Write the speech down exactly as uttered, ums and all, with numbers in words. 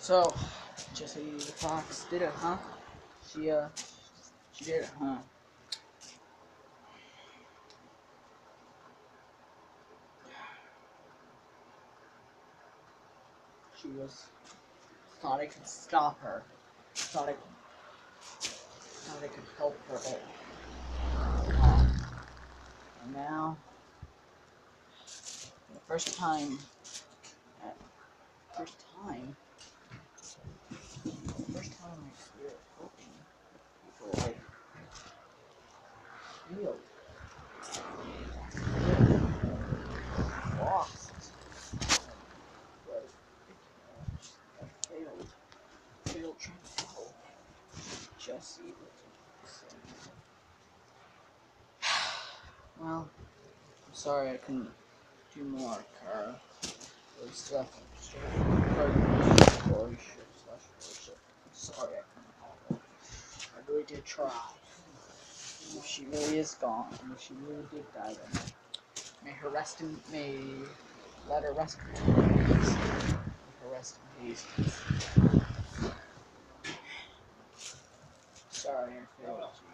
So, Jessie the Fox did it, huh? She, uh, she did it, huh? She was, thought I could stop her. Thought I could, thought I could help her, but, uh, and now, for the first time, at first time, first time I feel helping people, like, healed. Lost. But I failed. Failed trying to help Jessie. Well, I'm sorry I couldn't do more, Kara. It was definitely story ship slash worship. Sorry I couldn't help her. I really did try. If she really is gone, and if she really did die, then may her rest in may let her rest in peace. May her rest in peace. Sorry I failed you.